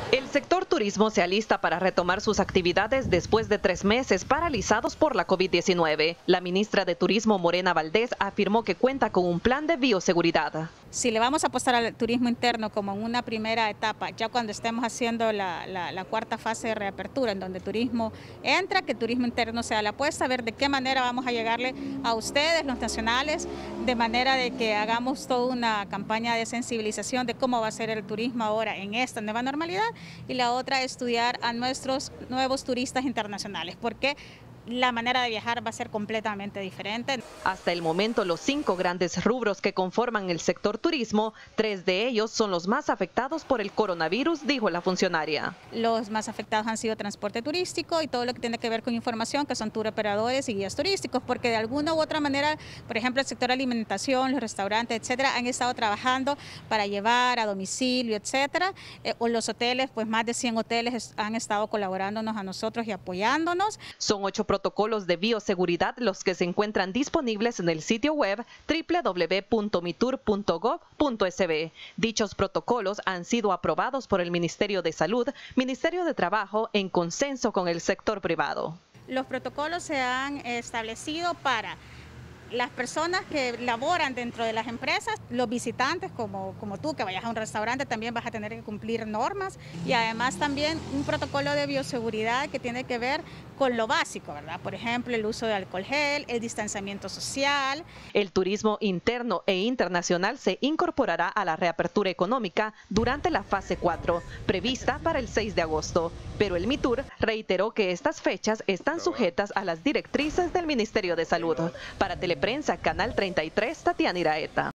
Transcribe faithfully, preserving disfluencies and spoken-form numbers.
El sector turismo se alista para retomar sus actividades después de tres meses paralizados por la COVID diecinueve. La ministra de Turismo, Morena Valdés, afirmó que cuenta con un plan de bioseguridad. Si le vamos a apostar al turismo interno como en una primera etapa, ya cuando estemos haciendo la, la, la cuarta fase de reapertura, en donde turismo entra, que turismo interno sea la apuesta, a ver de qué manera vamos a llegarle a ustedes, los nacionales, de manera de que hagamos toda una campaña de sensibilización de cómo va a ser el turismo ahora en esta nueva normalidad, y la otra estudiar a nuestros nuevos turistas internacionales, porque la manera de viajar va a ser completamente diferente. Hasta el momento, los cinco grandes rubros que conforman el sector turismo, tres de ellos son los más afectados por el coronavirus, dijo la funcionaria. Los más afectados han sido transporte turístico y todo lo que tiene que ver con información, que son tour operadores y guías turísticos, porque de alguna u otra manera, por ejemplo, el sector alimentación, los restaurantes, etcétera, han estado trabajando para llevar a domicilio, etcétera, eh, o los hoteles, pues más de cien hoteles han estado colaborándonos a nosotros y apoyándonos. Son ocho protocolos de bioseguridad los que se encuentran disponibles en el sitio web doble u doble u doble u punto mitur punto gov punto es be. Dichos protocolos han sido aprobados por el Ministerio de Salud, Ministerio de Trabajo, en consenso con el sector privado. Los protocolos se han establecido para las personas que laboran dentro de las empresas, los visitantes como, como tú que vayas a un restaurante también vas a tener que cumplir normas, y además también un protocolo de bioseguridad que tiene que ver con lo básico, ¿verdad? Por ejemplo, el uso de alcohol gel, el distanciamiento social. El turismo interno e internacional se incorporará a la reapertura económica durante la fase cuatro, prevista para el seis de agosto. Pero el MITUR reiteró que estas fechas están sujetas a las directrices del Ministerio de Salud. Para Teleprensa, Canal treinta y tres, Tatiana Iraeta.